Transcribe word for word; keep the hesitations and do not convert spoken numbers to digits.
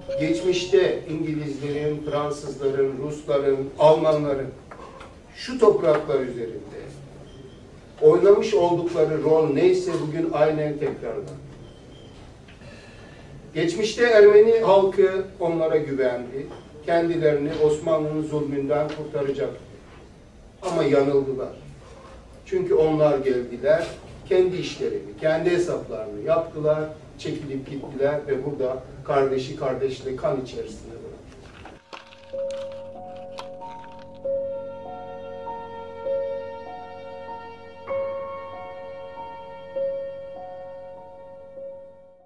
geçmişte İngilizlerin, Fransızların, Rusların, Almanların şu topraklar üzerinde oynamış oldukları rol neyse bugün aynen tekrardan. Geçmişte Ermeni halkı onlara güvendi. Kendilerini Osmanlı'nın zulmünden kurtaracak. Ama yanıldılar. Çünkü onlar geldiler, kendi işlerini, kendi hesaplarını yaptılar, çekilip gittiler ve burada kardeşi kardeşle kan içerisinde var.